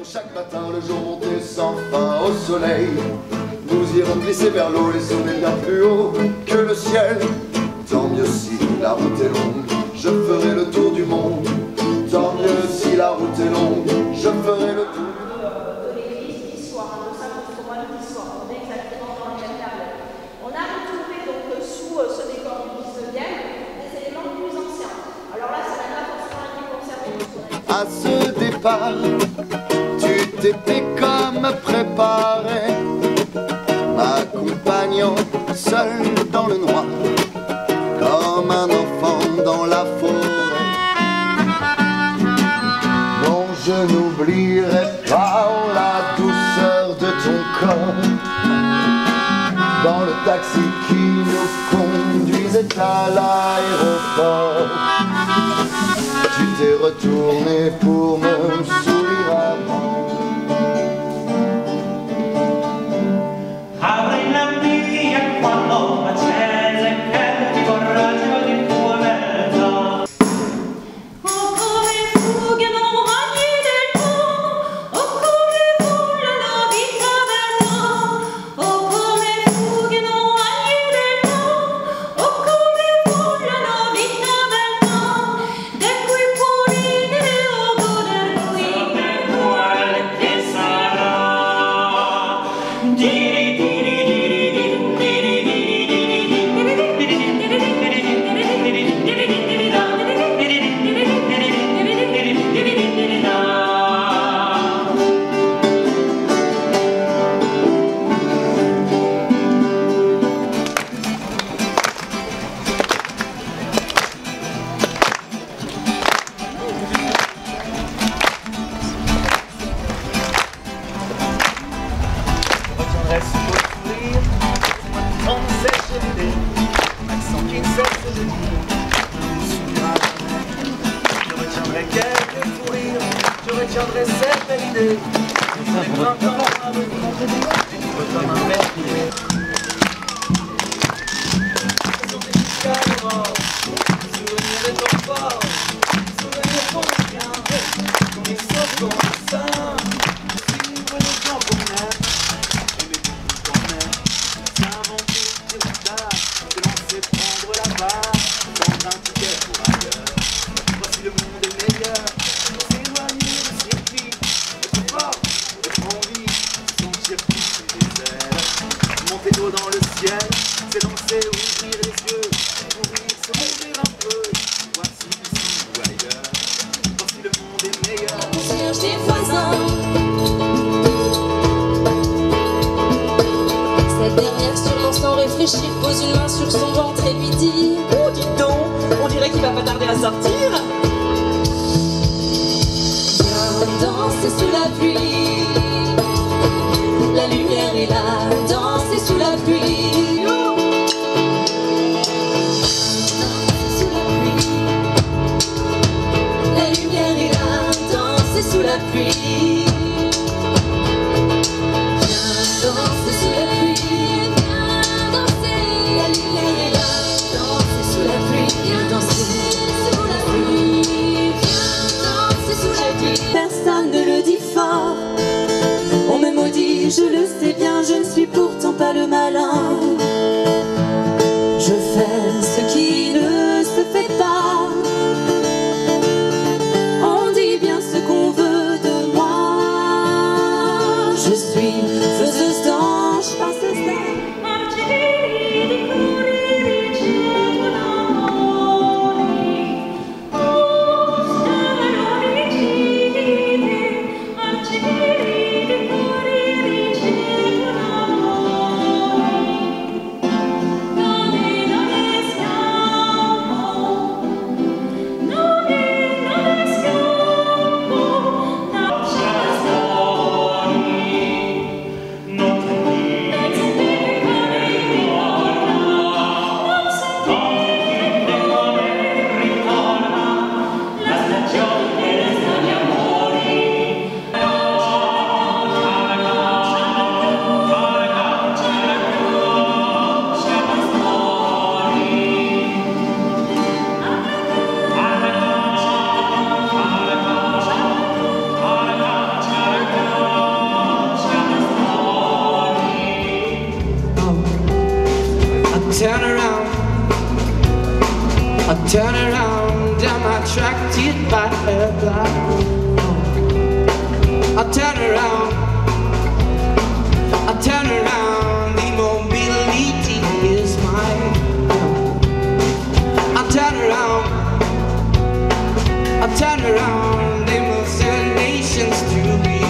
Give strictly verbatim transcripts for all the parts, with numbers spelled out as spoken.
Chaque matin, le jour monté sans fin au soleil, nous irons glisser vers l'eau, les sommets bien plus haut que le ciel. Tant mieux si la route est longue, je ferai le tour du monde. Tant mieux si la route est longue, je ferai le tour. De l'église d'Issoire, nous savons au mois d'Issoire, on est exactement dans la même période. On a retrouvé donc sous ce décor du dix-neuvième des éléments plus anciens. Alors là, ça n'a pas forcément été conservé. À ce départ, tu t'étais comme préparé, m'accompagnant seul dans le noir, comme un enfant dans la forêt. Non, je n'oublierai pas la douceur de ton corps, dans le taxi qui nous conduisait à l'aéroport. Tu t'es retourné pour me sourire avant. Apri la via quando accese che il coraggio di tua mezza. Oh come fuggono agli del tuo, oh come vola la vita bella, oh come fuggono agli del tuo, oh come vola la vita bella, da cui può ridere o goder qui per quale che sarà. Diri Je retiendrai cette belle idée. Les printemps à venir, vivre comme un meurtrier. Souvenir de ton corps, souvenir qu'on est bien, qu'on est sauf, qu'on est sain. Vivre les gens qu'on aime, aimer tout qu'on aime, s'inventer des routages, se lancer prendre la barre, prendre un ticket pour ailleurs. Voici le monde est meilleur. Monter haut dans le ciel, s'élancer, ouvrir les yeux, courir, se montrer un peu. Voici ici ou ailleurs, voici le monde est meilleur. On cherche des voisins. Cette dernière sur l'instant réfléchir, pose une main sur son ventre et lui dit: oh dites donc, on dirait qu'il va pas tarder à sortir. Viens danser sous la pluie, la lumière est là, danser sous la pluie. Danser sous la pluie, la lumière est là, danser sous la pluie. Viens danser sous la pluie, viens danser, la lumière est là, danser sous la pluie. Viens danser sous la pluie, viens danser sous la pluie. Personne ne le dit fort, on me maudit, je le sais bien, je ne suis pourtant pas le malin. Je fais ce qui ne se fait pas. On dit bien ce qu'on veut de moi. turn around, I'm attracted by her glide. I turn around, I turn around, immobility is mine. I turn around, I turn around, hallucinations to be.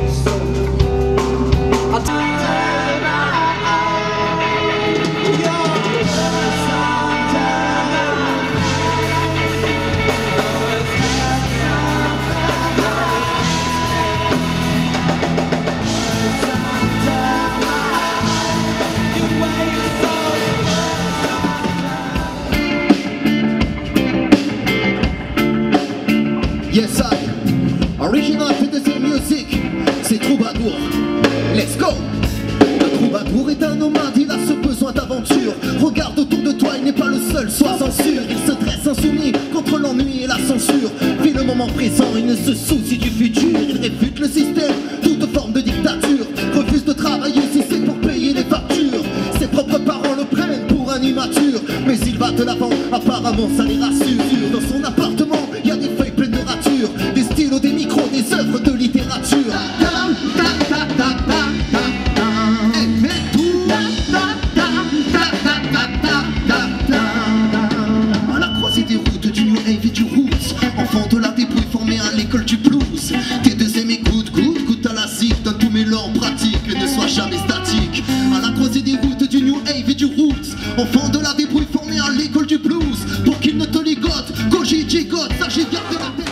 I turn around. Yes, I, original fantasy music, c'est Troubadour, let's go. Un troubadour est un nomade, il a ce besoin d'aventure. Regarde autour de toi, il n'est pas le seul, sois censure. Il se dresse insoumis contre l'ennui et la censure. Vit le moment présent, il ne se soucie du futur. Il réfute le système, toute forme de dictature. Refuse de travailler si c'est pour payer les factures. Ses propres parents le prennent pour un immature. Mais il va de l'avant, apparemment ça les rassure. Dans son appartement, il y a des feuilles pleines de ratures, des stylos, des micros, des œuvres de littérature. À la croisée des routes du New Wave et du Roots, enfant de la débrouille formé à l'école du blues. Tes deuxièmes écoutes, goûte, goûte à la zik, donne tous mes lents pratiques, ne sois jamais statique. À la croisée des routes du New Wave et du Roots, enfant de la débrouille formé à l'école du blues. Pour qu'il ne te ligote, Koji gigote, ça j'ai gardé la tête.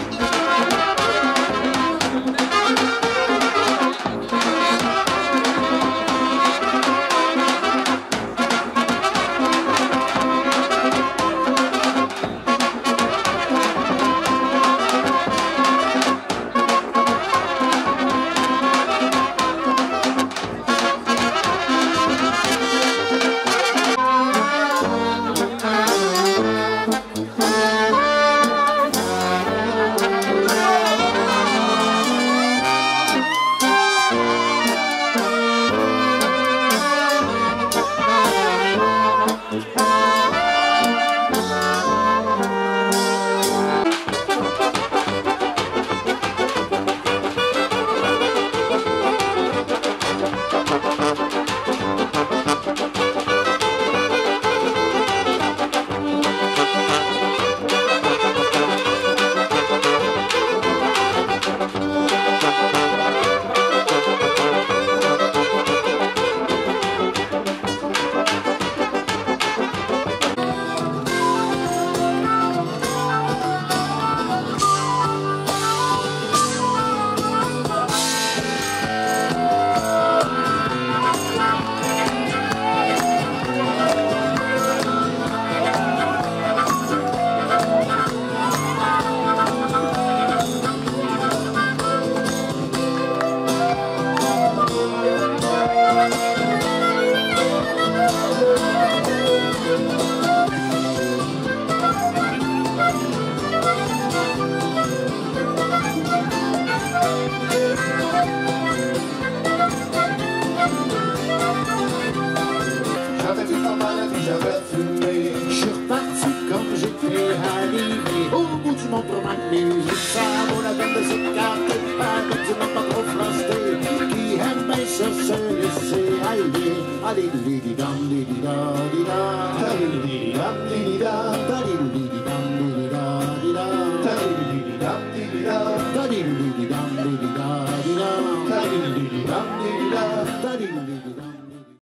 Je suis reparti comme j'étais arrivé au bout du monde promené. Ça vaut la peine de s'écarter par un bâtiment pas trop frosté qui aime bien se laisser aller. Allez, lidi dam, lidi da, lidi da, lidi dam, lidi da, lidi da.